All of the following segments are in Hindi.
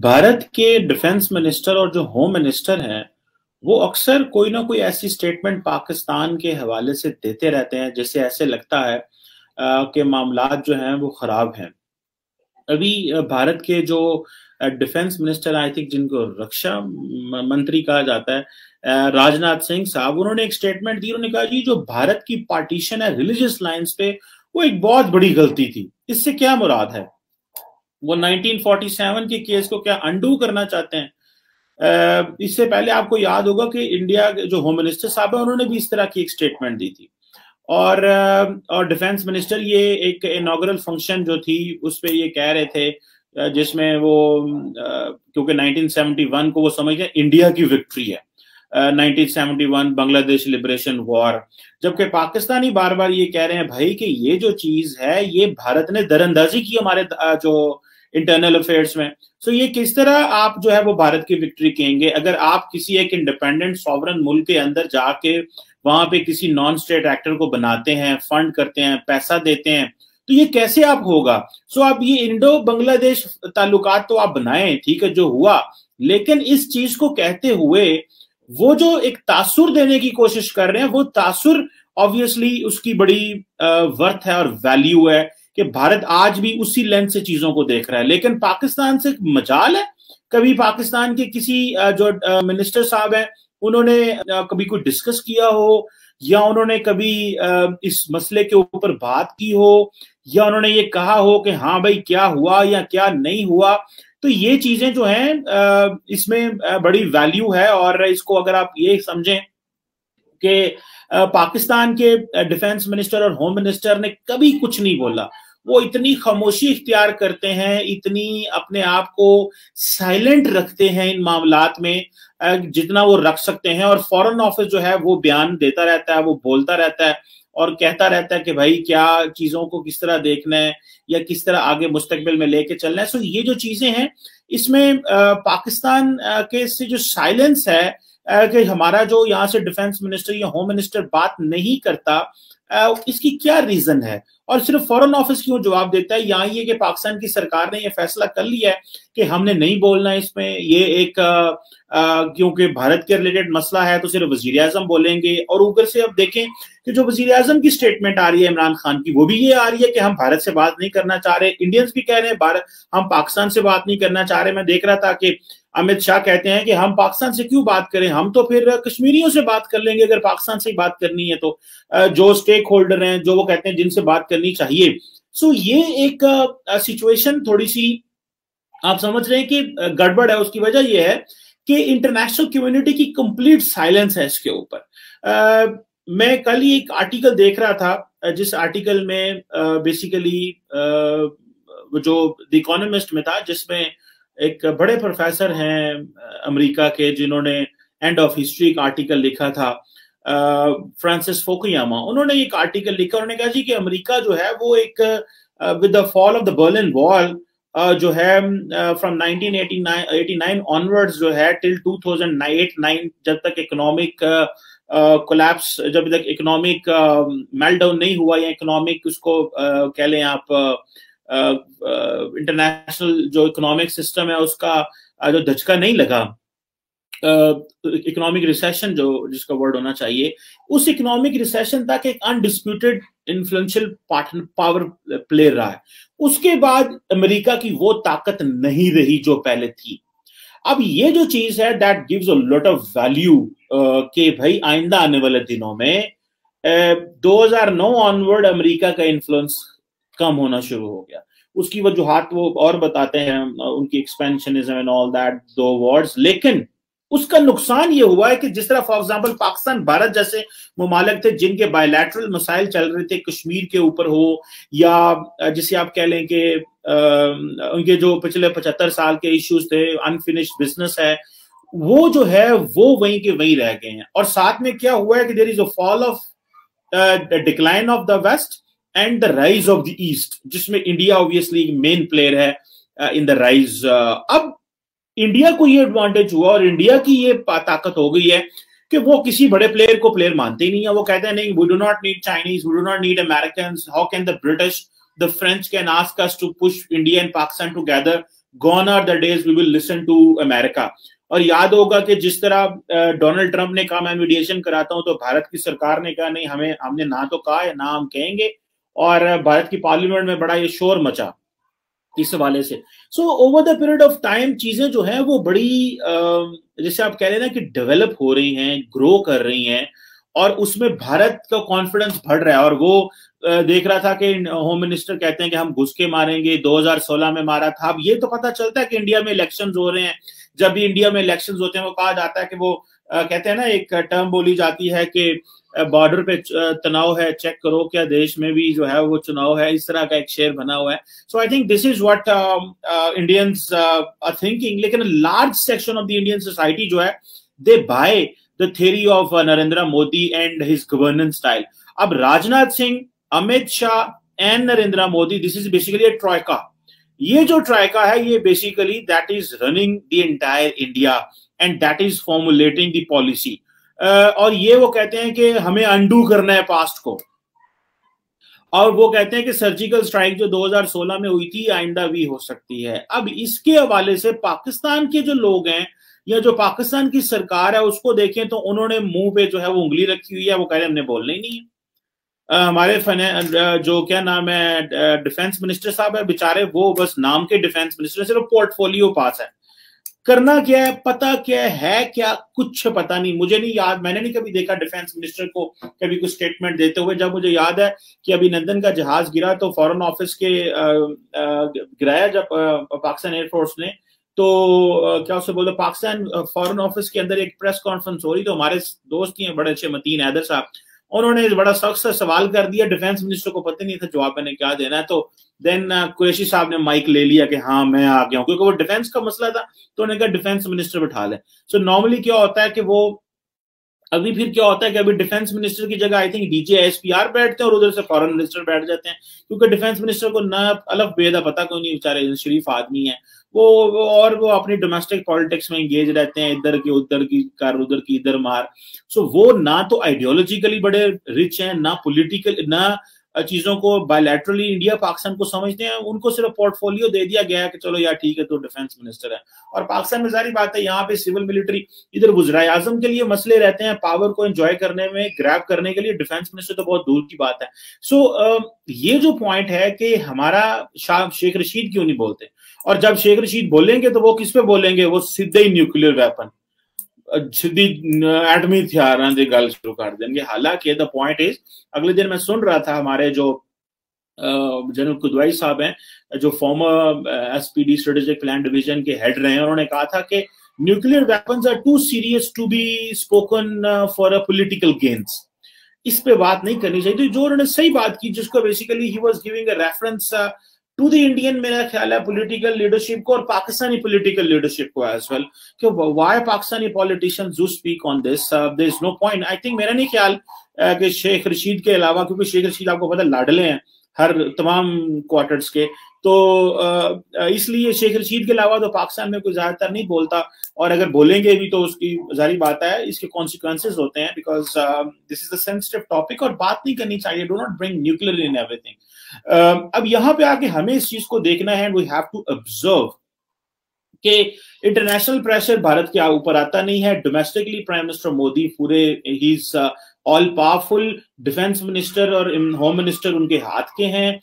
भारत के डिफेंस मिनिस्टर और जो होम मिनिस्टर हैं, वो अक्सर कोई ना कोई ऐसी स्टेटमेंट पाकिस्तान के हवाले से देते रहते हैं, जिससे ऐसे लगता है कि मामलात जो हैं वो खराब हैं। अभी भारत के जो डिफेंस मिनिस्टर, आई थिंक जिनको रक्षा मंत्री कहा जाता है, राजनाथ सिंह साहब, उन्होंने एक स्टेटमेंट दी। उन्होंने कहा जी, जो भारत की पार्टीशन है रिलीजियस लाइंस पे, वो एक बहुत बड़ी गलती थी। इससे क्या मुराद है? वो 1947 के केस को क्या अंडू करना चाहते हैं? इससे पहले आपको याद होगा कि इंडिया के जो होम मिनिस्टर साहब है, उन्होंने भी इस तरह की एक स्टेटमेंट दी थी। और डिफेंस मिनिस्टर ये एक इनॉग्रल फंक्शन जो थी उस पे ये कह रहे थे, जिसमें वो क्योंकि 1971 को वो समझते हैं इंडिया की विक्ट्री है, 1971 बांग्लादेश लिबरेशन वॉर, जबकि पाकिस्तानी बार बार ये कह रहे हैं भाई कि ये जो चीज है ये भारत ने दरअंदाजी की हमारे जो इंटरनल अफेयर्स में। सो ये किस तरह आप जो है वो भारत की विक्ट्री कहेंगे अगर आप किसी एक इंडिपेंडेंट सॉवरन मुल्क के अंदर जाके वहां पे किसी नॉन स्टेट एक्टर को बनाते हैं, फंड करते हैं, पैसा देते हैं, तो ये कैसे आप होगा? सो आप ये इंडो बांग्लादेश ताल्लुकात तो आप बनाएं, ठीक है, जो हुआ, लेकिन इस चीज को कहते हुए वो जो एक तासुर देने की कोशिश कर रहे हैं, वो तासुर ऑब्वियसली उसकी बड़ी वर्थ है और वैल्यू है कि भारत आज भी उसी लेंस से चीजों को देख रहा है। लेकिन पाकिस्तान से मजाल है, कभी पाकिस्तान के किसी जो मिनिस्टर साहब हैं उन्होंने कभी कोई डिस्कस किया हो, या उन्होंने कभी इस मसले के ऊपर बात की हो, या उन्होंने ये कहा हो कि हाँ भाई क्या हुआ या क्या नहीं हुआ? तो ये चीजें जो हैं इसमें बड़ी वैल्यू है। और इसको अगर आप ये समझें कि पाकिस्तान के डिफेंस मिनिस्टर और होम मिनिस्टर ने कभी कुछ नहीं बोला, वो इतनी खामोशी इख्तियार करते हैं, इतनी अपने आप को साइलेंट रखते हैं इन मामलात में जितना वो रख सकते हैं, और फॉरेन ऑफिस जो है वो बयान देता रहता है, वो बोलता रहता है और कहता रहता है कि भाई क्या चीजों को किस तरह देखना है या किस तरह आगे मुस्तकबिल में लेके चलना है। सो ये जो चीजें हैं इसमें पाकिस्तान के से जो साइलेंस है कि हमारा जो यहाँ से डिफेंस मिनिस्टर या होम मिनिस्टर बात नहीं करता, इसकी क्या रीजन है? और सिर्फ फॉरेन ऑफिस क्यों जवाब देता है? यहाँ ये कि पाकिस्तान की सरकार ने ये फैसला कर लिया है कि हमने नहीं बोलना है इसमें, ये एक क्योंकि भारत के रिलेटेड मसला है तो सिर्फ वजीर आजम बोलेंगे। और ऊपर से अब देखें कि जो वजीर आजम की स्टेटमेंट आ रही है इमरान खान की, वो भी ये आ रही है कि हम भारत से बात नहीं करना चाह रहे। इंडियंस भी कह रहे हैं भारत, हम पाकिस्तान से बात नहीं करना चाह रहे। मैं देख रहा था कि अमित शाह कहते हैं कि हम पाकिस्तान से क्यों बात करें, हम तो फिर कश्मीरियों से बात कर लेंगे अगर पाकिस्तान से बात करनी है तो, जो स्टेक होल्डर हैं, जो वो कहते हैं जिनसे बात करनी चाहिए। सो ये एक सिचुएशन थोड़ी सी आप समझ रहे हैं कि गड़बड़ है। उसकी वजह यह है कि इंटरनेशनल कम्युनिटी की कंप्लीट साइलेंस है इसके ऊपर। मैं कल ही एक आर्टिकल देख रहा था, जिस आर्टिकल में बेसिकली जो द इकोनॉमिस्ट में था, जिसमें एक बड़े प्रोफेसर हैं अमेरिका के जिन्होंने एंड ऑफ हिस्ट्री एक आर्टिकल लिखा था, फ्रांसिस फोकुयामा। उन्होंने एक आर्टिकल लिखा, उन्होंने कहा जी कि अमेरिका जो है वो एक with the fall of the Berlin wall जो है फ्रॉम 1989 ऑनवर्ड्स जो है टिल 2008-9, जब तक इकोनॉमिक कोलैप्स, जब तक इकोनॉमिक मेल्टडाउन नहीं हुआ या इकोनॉमिक उसको कह लें आप इंटरनेशनल जो इकोनॉमिक सिस्टम है उसका जो धचका नहीं लगा, इकोनॉमिक रिसेशन जो जिसका वर्ड होना चाहिए, उस इकोनॉमिक रिसेशन तक एक अनडिस्प्यूटेड इन्फ्लुएंशियल पावर प्लेयर रहा है। उसके बाद अमेरिका की वो ताकत नहीं रही जो पहले थी। अब ये जो चीज है that gives a lot of value कि भाई आइंदा आने वाले दिनों में 2009 ऑनवर्ड अमेरिका का इन्फ्लुएंस कम होना शुरू हो गया। उसकी वजूहात वो और बताते हैं, उनकी एक्सपेंशनिज्म एंड ऑल दैट, दो वर्ड्स। लेकिन उसका नुकसान ये हुआ है कि जिस तरह फॉर एग्जांपल पाकिस्तान भारत जैसे ममालिक थे जिनके बायलैटरल मसाइल चल रहे थे, कश्मीर के ऊपर हो या जिसे आप कह लें कि उनके जो पिछले 75 साल के इश्यूज थे, अनफिनिश्ड बिजनेस है, वो जो है वो वहीं के वहीं रह गए हैं। और साथ में क्या हुआ है कि there is a fall of decline of the west and the rise of the east, जिसमें इंडिया ऑब्वियसली मेन प्लेयर है इन द राइज। अब इंडिया को ये एडवांटेज हुआ और इंडिया की ये ताकत हो गई है कि वो किसी बड़े प्लेयर को प्लेयर मानते ही नहीं है। वो कहते हैं नहीं, we do not need Chinese, we do not need American, how can the British, the French can ask us to push India and Pakistan together gone are the days we will listen to America. और याद होगा कि जिस तरह डोनाल्ड ट्रंप ने कहा मैं मीडिएशन कराता हूं, तो भारत की सरकार ने कहा नहीं, हमने ना तो कहा है ना हम कहेंगे, और भारत की पार्लियामेंट में बड़ा ये शोर मचा इस हवाले से। So over the period of time चीजें जो है वो बड़ी जैसे आप कह रहे हैं ना कि डेवलप हो रही हैं, ग्रो कर रही हैं, और उसमें भारत का कॉन्फिडेंस बढ़ रहा है। और वो देख रहा था कि होम मिनिस्टर कहते हैं कि हम घुस के मारेंगे, 2016 में मारा था। अब ये तो पता चलता है कि इंडिया में इलेक्शंस हो रहे हैं। जब भी इंडिया में इलेक्शंस होते हैं वो कहा जाता है कि वो कहते हैं ना, एक टर्म बोली जाती है कि बॉर्डर पे तनाव है, चेक करो क्या देश में भी जो है वो चुनाव है। इस तरह का एक शेर बना हुआ है। So I think this is what Indians are thinking. लेकिन large section of the Indian society जो है, they buy the theory of Narendra Modi and his governance style. अब Rajnath Singh, Amit Shah and Narendra Modi, this is basically a troika. ये जो ट्राइका है, ये basically that is running the entire India and that is formulating the policy. और ये वो कहते हैं कि हमें अंडू करना है पास्ट को, और वो कहते हैं कि सर्जिकल स्ट्राइक जो 2016 में हुई थी आइंदा भी हो सकती है। अब इसके हवाले से पाकिस्तान के जो लोग हैं या जो पाकिस्तान की सरकार है उसको देखें तो उन्होंने मुंह पे जो है वो उंगली रखी हुई है। वो कह रहे हैं हमने बोलना ही नहीं है। हमारे जो क्या नाम है डिफेंस मिनिस्टर साहब है बेचारे, वो बस नाम के डिफेंस मिनिस्टर, सिर्फ पोर्टफोलियो पास है। करना क्या है, पता क्या है, क्या कुछ पता नहीं। मुझे नहीं याद, मैंने नहीं कभी देखा डिफेंस मिनिस्टर को कभी कुछ स्टेटमेंट देते हुए। जब मुझे याद है कि अभिनंदन का जहाज गिरा तो फॉरेन ऑफिस के गिराया जब पाकिस्तान एयरफोर्स ने, तो क्या उसे बोलते, पाकिस्तान फॉरेन ऑफिस के अंदर एक प्रेस कॉन्फ्रेंस हो रही, तो हमारे दोस्त ही हैं बड़े अच्छे, मतीन हैदर साहब, उन्होंने बड़ा सख्त सा सवाल कर दिया। डिफेंस मिनिस्टर को पता नहीं था जवाब मैंने क्या देना है, तो देन कुरैशी साहब ने माइक ले लिया कि हाँ मैं आ गया हूं, क्योंकि वो डिफेंस का मसला था, तो उन्होंने कहा डिफेंस मिनिस्टर बिठा ले। सो नॉर्मली क्या होता है कि वो अभी फिर क्या होता है कि अभी डिफेंस मिनिस्टर की जगह आई थिंक डीजे एसपीआर बैठते हैं और उधर से फॉरेन मिनिस्टर बैठ जाते हैं, क्योंकि डिफेंस मिनिस्टर को ना अलग बेदा पता कोई नहीं, बेचारे शरीफ आदमी है वो अपनी डोमेस्टिक पॉलिटिक्स में एंगेज रहते हैं, इधर की उधर की कर, उधर की इधर मार। सो वो ना तो आइडियोलॉजिकली बड़े रिच हैं, ना पॉलिटिकल, ना चीजों को बायलैटरली इंडिया पाकिस्तान को समझते हैं। उनको सिर्फ पोर्टफोलियो दे दिया गया है कि चलो यार ठीक है तो डिफेंस मिनिस्टर है। और पाकिस्तान में सारी बात है, यहाँ पे सिविल मिलिट्री, इधर वज़ीर आज़म के लिए मसले रहते हैं, पावर को एंजॉय करने में, ग्रैब करने के लिए डिफेंस मिनिस्टर तो बहुत दूर की बात है। सो ये जो पॉइंट है कि हमारा शेख रशीद क्यों नहीं बोलते, और जब शेख रशीद बोलेंगे तो वो किस पे बोलेंगे, वो सीधे ही न्यूक्लियर वेपन, सीधी एटमी हथियार की गल शुरू कर देंगे। हालांकि द पॉइंट इज, अगले दिन मैं सुन रहा था हमारे जो जनरल कुदवाई साहब हैं, जो former SPD strategic plan division के हेड रहे हैं, उन्होंने कहा था कि nuclear weapons are too serious to be spoken for a political gains. इस पे बात नहीं करनी चाहिए। तो जो उन्होंने सही बात की, जिसको basically he was giving a reference to the Indian, मेरा ख्याल है, पॉलिटिकल लीडरशिप को और पाकिस्तानी पॉलिटिकल लीडरशिप को एज वेल, कि why Pakistani politicians do speak on this, there is no point. I think मेरा नहीं ख्याल कि शेख रशीद के अलावा, क्योंकि शेख रशीद आपको पता लाडले हैं हर तमाम क्वार्टर्स के, तो इसलिए शेख रशीद के अलावा तो पाकिस्तान में कोई ज्यादातर नहीं बोलता। और अगर बोलेंगे भी तो उसकी जारी बात है, इसके कॉन्सिक्वेंसेस होते हैं, because this is a sensitive topic और बात नहीं करनी चाहिए। Do not bring nuclear in everything. अब यहाँ पे आके हमें इस चीज को देखना है, वी हैव टू ऑब्जर्व कि इंटरनेशनल प्रेशर भारत के ऊपर आता नहीं है। डोमेस्टिकली प्राइम मिनिस्टर मोदी पूरे, he is all powerful, defence minister और होम मिनिस्टर उनके हाथ के हैं,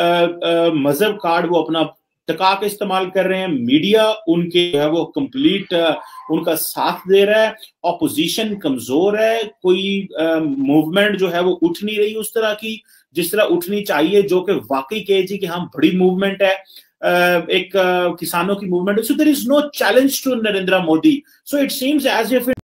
मजहब कार्ड वो अपना टका के इस्तेमाल कर रहे हैं, मीडिया उनके है वो कंप्लीट उनका साथ दे रहा है, ऑपोजिशन कमजोर है, कोई मूवमेंट जो है वो उठ नहीं रही उस तरह की जिस तरह उठनी चाहिए, जो कि वाकई कहे जी कि हम बड़ी मूवमेंट है, एक किसानों की movement. So there is no challenge to Narendra Modi. So it seems as if